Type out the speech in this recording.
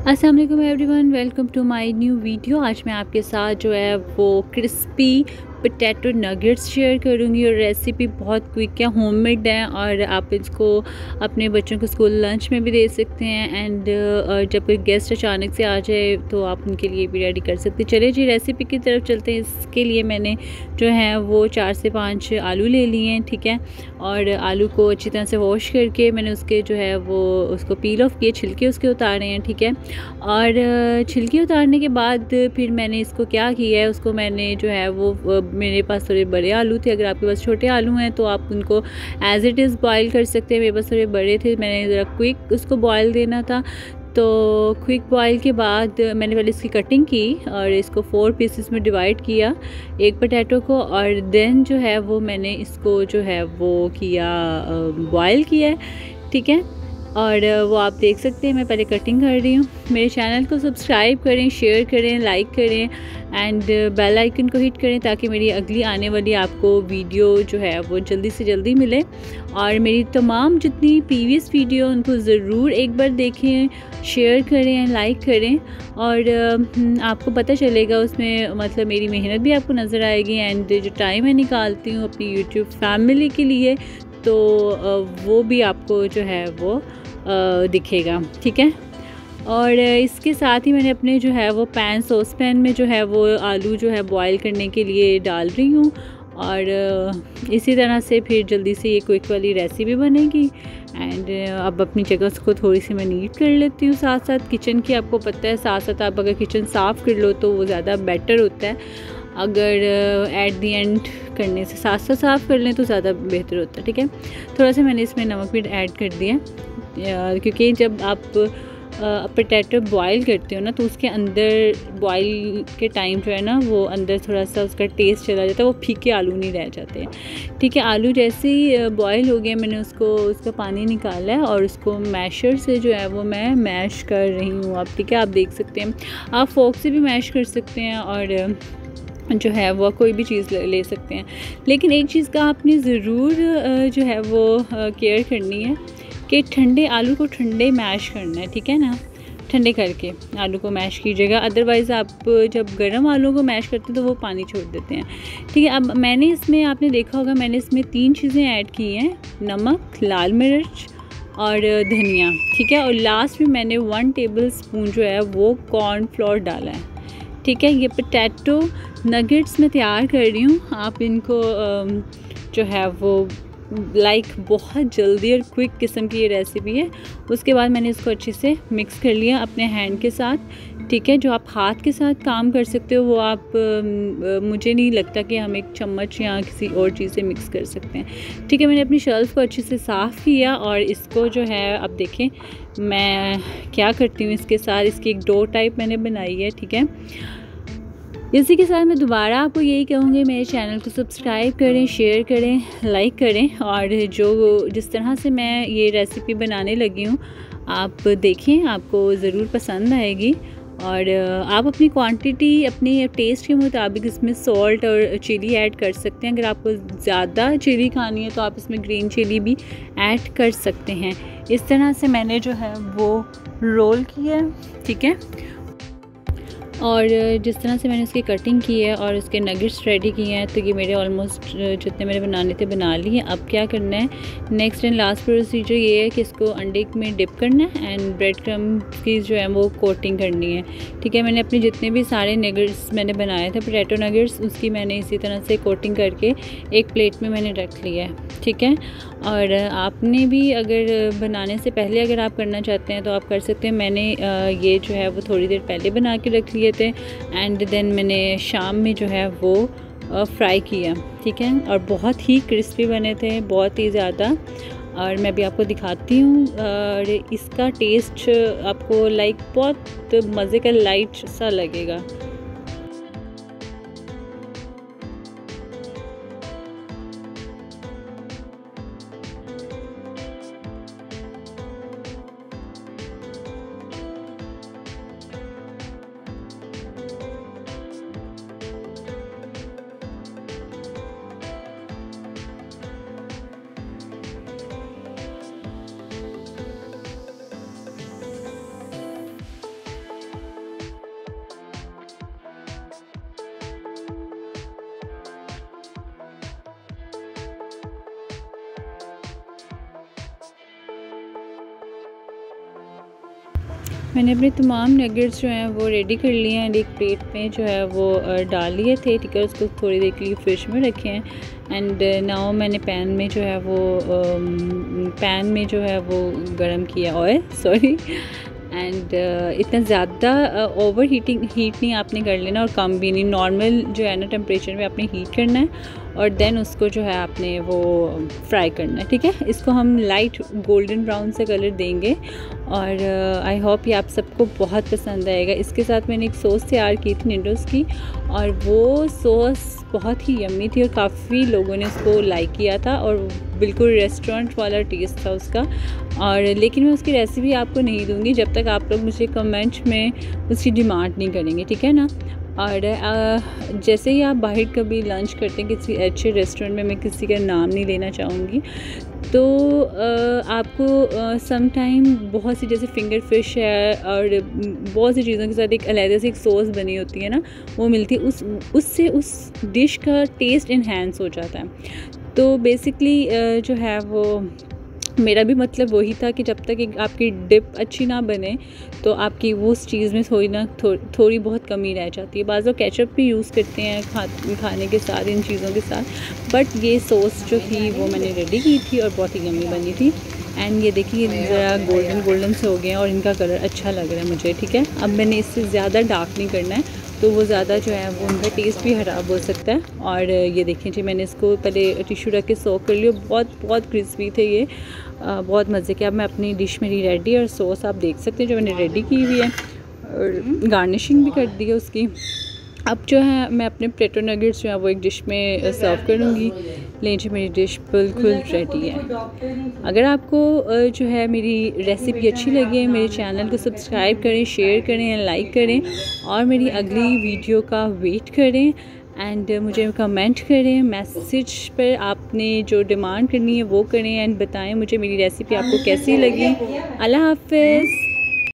अस्सलाम वालेकुम everyone, welcome to my new video. आज मैं आपके साथ जो है वो क्रिस्पी पोटैटो नगेट्स शेयर करूंगी और रेसिपी बहुत क्विक है, होममेड है और आप इसको अपने बच्चों को स्कूल लंच में भी दे सकते हैं एंड जब कोई गेस्ट अचानक से आ जाए तो आप उनके लिए भी रेडी कर सकते हैं। चलिए जी रेसिपी की तरफ चलते हैं। इसके लिए मैंने जो है वो 4 से 5 आलू ले लिए हैं, ठीक है। और आलू को अच्छी तरह से वॉश करके मैंने उसके जो है वो उसको पील ऑफ किए, छिलके उसके उतारे हैं, ठीक है। और छिलके उतारने के बाद फिर मैंने इसको क्या किया है, उसको मैंने जो है वो मेरे पास थोड़े बड़े आलू थे, अगर आपके पास छोटे आलू हैं तो आप उनको एज़ इट इज़ बॉयल कर सकते हैं। मेरे पास थोड़े बड़े थे, मैंने ज़रा क्विक उसको बॉयल देना था। तो क्विक बॉयल के बाद मैंने पहले इसकी कटिंग की और इसको 4 पीसेस में डिवाइड किया एक पोटैटो को, और देन जो है वो मैंने इसको जो है वो किया बॉयल किया है, ठीक है। और वो आप देख सकते हैं मैं पहले कटिंग कर रही हूँ। मेरे चैनल को सब्सक्राइब करें, शेयर करें, लाइक करें एंड बेल आइकन को हिट करें ताकि मेरी अगली आने वाली आपको वीडियो जो है वो जल्दी से जल्दी मिले। और मेरी तमाम जितनी प्रीवियस वीडियो उनको ज़रूर एक बार देखें, शेयर करें, लाइक करें और आपको पता चलेगा उसमें, मतलब मेरी मेहनत भी आपको नज़र आएगी एंड जो टाइम मैं निकालती हूँ अपनी यूट्यूब फैमिली के लिए तो वो भी आपको जो है वो दिखेगा, ठीक है। और इसके साथ ही मैंने अपने जो है वो सॉस पैन में जो है वो आलू जो है बॉईल करने के लिए डाल रही हूँ और इसी तरह से फिर जल्दी से ये क्विक वाली रेसिपी बनेगी। एंड अब अपनी जगह उसको थोड़ी सी मैं नीट कर लेती हूँ साथ साथ किचन की। आपको पता है साथ साथ आप अगर किचन साफ़ कर लो तो वो ज़्यादा बेटर होता है, अगर एट दी एंड करने से साथ साथ साफ़ कर लें तो ज़्यादा बेहतर होता है, ठीक है। थोड़ा सा मैंने इसमें नमक भी ऐड कर दिया क्योंकि जब आप पोटैटो बॉईल करते हो ना तो उसके अंदर बॉईल के टाइम जो है ना वो अंदर थोड़ा सा उसका टेस्ट चला जाता है, वो फीके आलू नहीं रह जाते, ठीक है। आलू जैसे ही बॉईल हो गया मैंने उसका पानी निकाला है और उसको मैशर से जो है वो मैं मैश कर रही हूँ अब, ठीक है। आप देख सकते हैं, आप फोक से भी मैश कर सकते हैं और जो है वो कोई भी चीज़ ले सकते हैं। लेकिन एक चीज़ का आपने ज़रूर जो है वो केयर करनी है कि ठंडे आलू को ठंडे मैश करना है, ठीक है ना। ठंडे करके आलू को मैश कीजिएगा, अदरवाइज़ आप जब गर्म आलू को मैश करते हैं तो वो पानी छोड़ देते हैं, ठीक है। अब मैंने इसमें, आपने देखा होगा मैंने इसमें 3 चीज़ें ऐड की हैं, नमक, लाल मिर्च और धनिया, ठीक है। और लास्ट में मैंने 1 टेबल स्पून जो है वो कॉर्नफ्लोर डाला है, ठीक है। ये पोटैटो नगेट्स मैं तैयार कर रही हूँ। आप इनको जो है वो बहुत जल्दी और क्विक किस्म की ये रेसिपी है। उसके बाद मैंने इसको अच्छे से मिक्स कर लिया अपने हैंड के साथ, ठीक है। जो आप हाथ के साथ काम कर सकते हो वो आप मुझे नहीं लगता कि हम एक चम्मच या किसी और चीज़ से मिक्स कर सकते हैं, ठीक है। मैंने अपनी शेल्फ को अच्छे से साफ़ किया और इसको जो है अब देखें मैं क्या करती हूँ इसके साथ। इसकी एक डो टाइप मैंने बनाई है, ठीक है। इसी के साथ मैं दोबारा आपको यही कहूँगी मेरे चैनल को सब्सक्राइब करें, शेयर करें, लाइक करें और जिस तरह से मैं ये रेसिपी बनाने लगी हूँ आप देखें, आपको ज़रूर पसंद आएगी। और आप अपनी क्वांटिटी अपने टेस्ट के मुताबिक इसमें सॉल्ट और चिली ऐड कर सकते हैं। अगर आपको ज़्यादा चिली खानी है तो आप इसमें ग्रीन चिली भी ऐड कर सकते हैं। इस तरह से मैंने जो है वो रोल किया है, ठीक है। और जिस तरह से मैंने उसकी कटिंग की है और उसके नगेट्स रेडी किए हैं तो ये मेरे ऑलमोस्ट जितने मैंने बनाने थे बना लिए। अब क्या करना है, नेक्स्ट एंड लास्ट प्रोसीजर ये है कि इसको अंडे में डिप करना है एंड ब्रेड क्रम्ब की जो है वो कोटिंग करनी है, ठीक है। मैंने अपने जितने भी सारे नगेट्स मैंने बनाए थे पोटैटो नगेट्स उसकी मैंने इसी तरह से कोटिंग करके एक प्लेट में मैंने रख लिया है, ठीक है। और आपने भी अगर बनाने से पहले अगर आप करना चाहते हैं तो आप कर सकते हैं। मैंने ये जो है वो थोड़ी देर पहले बना के रख लिए थे एंड देन मैंने शाम में जो है वो फ्राई किया, ठीक है। और बहुत ही क्रिस्पी बने थे, बहुत ही ज़्यादा। और मैं भी आपको दिखाती हूँ और इसका टेस्ट आपको बहुत मज़े का लाइट सा लगेगा। मैंने अपने तमाम नगेट्स जो हैं वो रेडी कर लिए हैं एंड एक प्लेट में जो है वो डाल लिए थे, ठीक है। उसको थोड़ी देर के लिए फ्रिज में रखे हैं एंड नाउ मैंने पैन में जो है वो गरम किया ऑयल, सॉरी। एंड इतना ज़्यादा ओवर हीट नहीं आपने कर लेना और कम भी नहीं, नॉर्मल जो है ना टेम्परेचर में आपने हीट करना है और देन उसको जो है आपने वो फ्राई करना है, ठीक है। इसको हम लाइट गोल्डन ब्राउन से कलर देंगे और आई होप ये आप सबको बहुत पसंद आएगा। इसके साथ मैंने एक सॉस तैयार की थी नूडल्स की और वो सॉस बहुत ही यम्मी थी और काफ़ी लोगों ने उसको लाइक किया था और बिल्कुल रेस्टोरेंट वाला टेस्ट था उसका। और लेकिन मैं उसकी रेसिपी आपको नहीं दूंगी जब तक आप लोग मुझे कमेंट में उसकी डिमांड नहीं करेंगे, ठीक है ना। और जैसे ही आप बाहर कभी लंच करते हैं किसी अच्छे रेस्टोरेंट में, मैं किसी का नाम नहीं लेना चाहूँगी, तो आपको सम टाइम बहुत सी जैसे फिंगर फिश है और बहुत सी चीज़ों के साथ एक अलग से एक सॉस बनी होती है ना, वो मिलती है, उससे उस डिश का टेस्ट इन्हेंस हो जाता है। तो बेसिकली जो है वो मेरा भी मतलब वही था कि जब तक आपकी डिप अच्छी ना बने तो आपकी वो उस चीज़ में थोड़ी बहुत कमी रह जाती है। बाज़ लोग केचप भी यूज़ करते हैं खाने के साथ, इन चीज़ों के साथ, बट ये सॉस जो थी वो मैंने रेडी की थी और बहुत ही यम्मी बनी थी। एंड ये देखिए ज़रा गोल्डन से हो गए हैं और इनका कलर अच्छा लग रहा है मुझे, ठीक है। अब मैंने इससे ज़्यादा डार्क नहीं करना है, तो वो ज़्यादा जो है वो उनका टेस्ट भी ख़राब हो सकता है। और ये देखिए जी, मैंने इसको पहले टिश्यू रख के सोक कर लिया, बहुत क्रिस्पी थे ये, बहुत मज़े के। अब मैं अपनी डिश मेरी रेडी और सॉस आप देख सकते हैं जो मैंने रेडी की हुई है और गार्निशिंग भी कर दी है उसकी। अब जो है मैं अपने पोटैटो नगेट्स जो है वो एक डिश में सर्व करूँगी। लीजिए मेरी डिश बिल्कुल रेडी है। अगर आपको जो है मेरी रेसिपी अच्छी लगी है, मेरे चैनल को सब्सक्राइब करें, शेयर करें, लाइक करें और मेरी अगली वीडियो का वेट करें एंड मुझे कमेंट करें। मैसेज पर आपने जो डिमांड करनी है वो करें एंड बताएं मुझे मेरी रेसिपी आपको कैसी लगी। अल्लाह हाफ़िज़।